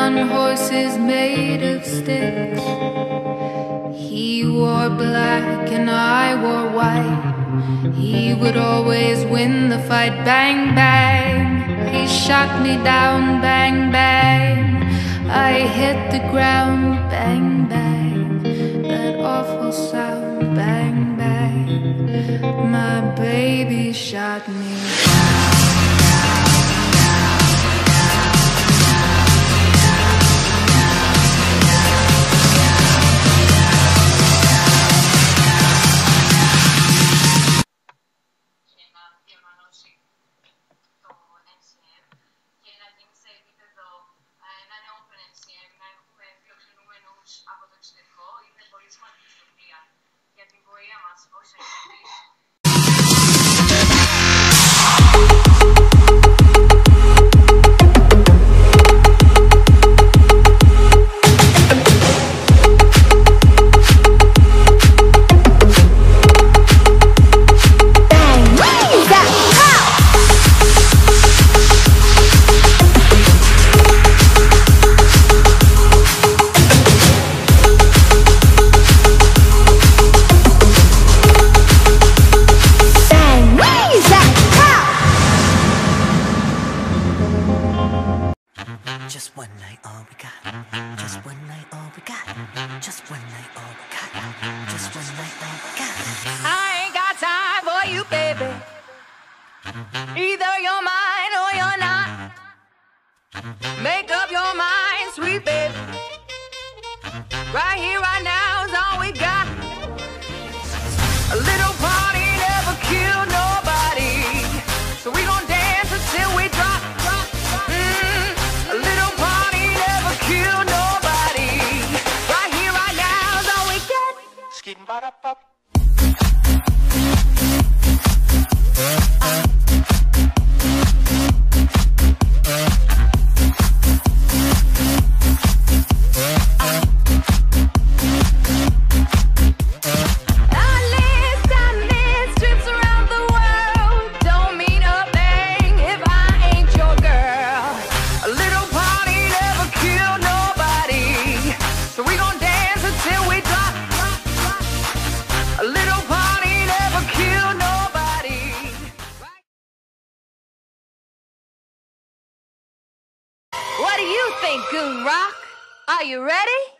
on horses made of sticks. He wore black and I wore white. He would always win the fight. Bang, bang, he shot me down. Bang, bang, I hit the ground. Bang, bang, that awful sound. Bang, bang, my baby shot me down. Από το εξωτερικό είναι πολύ σημαντική ιστορία για την πορεία μας ως εκπαιδευτής. Just one night, all we got. Just one night, all we got. Just one night, all we got. Just one night, all we got. I ain't got time for you, baby. Either you're mine or you're not. Make up your mind, sweet baby. Right here, right now is all we got. A little party never killed nobody, so we gon' dance until we drop. A little party never killed nobody. Right here, right now is all we get. Skidding ba da pop. What do you think, Goon Rock? Are you ready?